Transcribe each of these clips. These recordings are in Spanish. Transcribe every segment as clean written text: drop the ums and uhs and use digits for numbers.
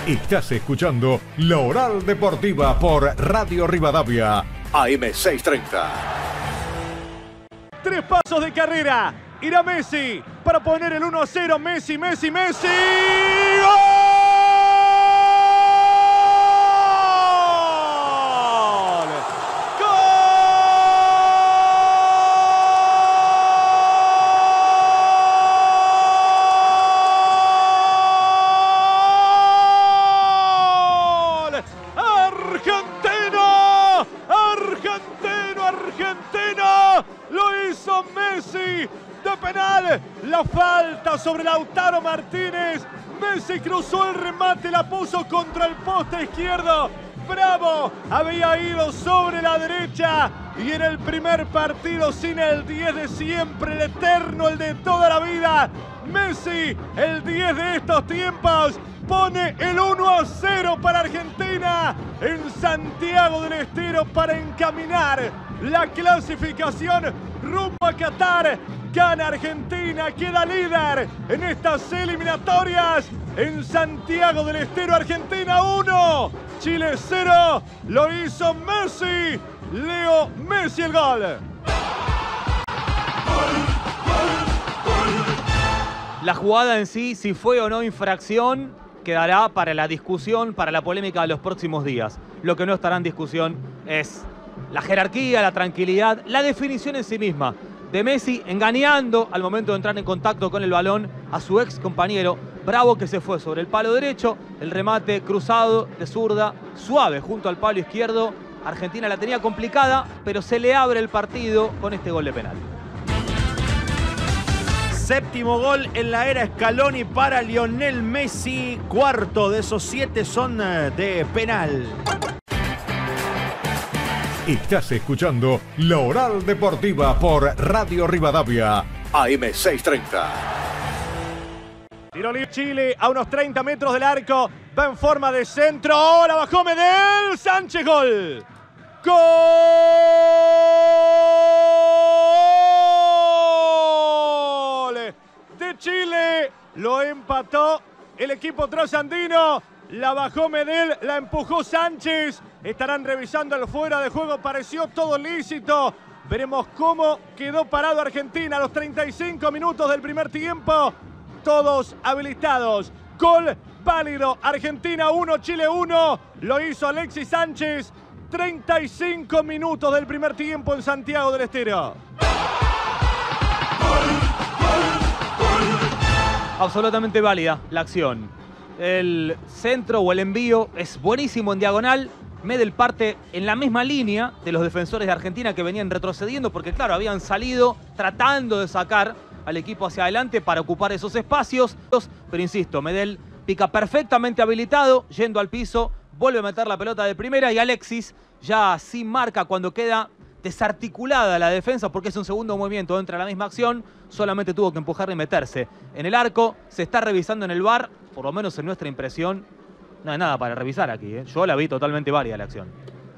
Estás escuchando La Oral Deportiva por Radio Rivadavia, AM630. 3 pasos de carrera. Irá Messi para poner el 1-0. Messi. ¡Gol! Argentina, lo hizo Messi de penal, la falta sobre Lautaro Martínez, Messi cruzó el remate, la puso contra el poste izquierdo, Bravo había ido sobre la derecha y en el primer partido sin el 10 de siempre, el eterno, el de toda la vida, Messi, el 10 de estos tiempos, pone el 1-0 para Argentina en Santiago del Estero para encaminar la clasificación rumbo a Qatar. Gana Argentina, queda líder en estas eliminatorias en Santiago del Estero. Argentina 1, Chile 0, lo hizo Messi, Leo Messi el gol. La jugada en sí, si fue o no infracción, quedará para la discusión, para la polémica de los próximos días. Lo que no estará en discusión es la jerarquía, la tranquilidad, la definición en sí misma de Messi engañando al momento de entrar en contacto con el balón a su ex compañero Bravo, que se fue sobre el palo derecho, el remate cruzado de zurda, suave junto al palo izquierdo. Argentina la tenía complicada, pero se le abre el partido con este gol de penal. Séptimo gol en la era Scaloni para Lionel Messi. Cuarto de esos 7 son de penal. Estás escuchando La Oral Deportiva por Radio Rivadavia, AM630. Tiro libre Chile a unos 30 metros del arco. Va en forma de centro. Ahora bajó Medel. Sánchez, gol. ¡Gol! De Chile. Lo empató el equipo trasandino. La bajó Medel, la empujó Sánchez. Estarán revisando el fuera de juego. Pareció todo lícito. Veremos cómo quedó parado Argentina a los 35 minutos del primer tiempo. Todos habilitados. Gol válido. Argentina 1, Chile 1. Lo hizo Alexis Sánchez. 35 minutos del primer tiempo en Santiago del Estero. Absolutamente válida la acción. El centro o el envío es buenísimo en diagonal. Medel parte en la misma línea de los defensores de Argentina que venían retrocediendo porque, claro, habían salido tratando de sacar al equipo hacia adelante para ocupar esos espacios. Pero insisto, Medel pica perfectamente habilitado, yendo al piso, vuelve a meter la pelota de primera y Alexis ya sin marca cuando queda desarticulada la defensa porque es un segundo movimiento dentro de la misma acción, solamente tuvo que empujar y meterse en el arco. Se está revisando en el VAR, por lo menos en nuestra impresión. No hay nada para revisar aquí, ¿eh? Yo la vi totalmente válida la acción.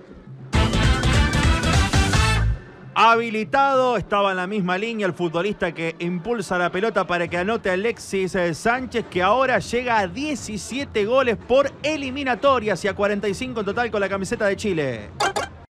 Habilitado, estaba en la misma línea el futbolista que impulsa la pelota para que anote Alexis Sánchez, que ahora llega a 17 goles por eliminatorias y a 45 en total con la camiseta de Chile.